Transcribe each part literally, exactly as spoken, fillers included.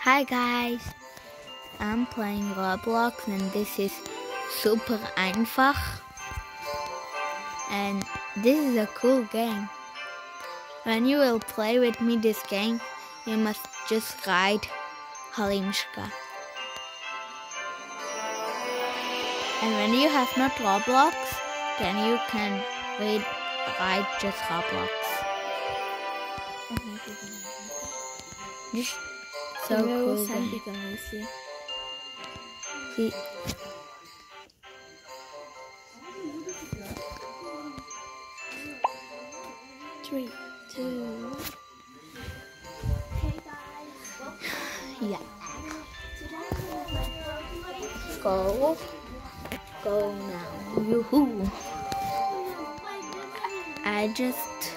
Hi guys, I'm playing Roblox and this is super einfach and this is a cool game. When you will play with me this game, you must just write Halimë. And when you have not Roblox, then you can read, write just Roblox. Just so cool game. See. Three, two. Hey guys. Yeah. Go. Go now. Yoo-hoo. I just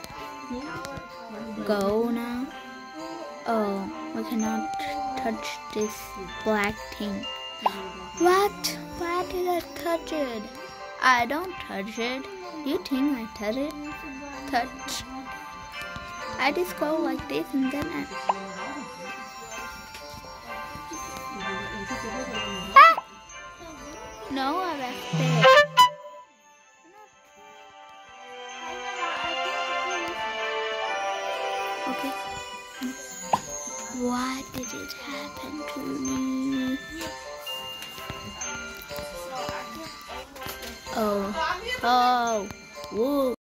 go now. Oh, we cannot touch this black thing. What? Why did I touch it? I don't touch it. Do you think I touch it? Touch. I just go like this and then I... Ah! No, I left it. Okay. Why did it happen to me? Oh. Oh. Whoa.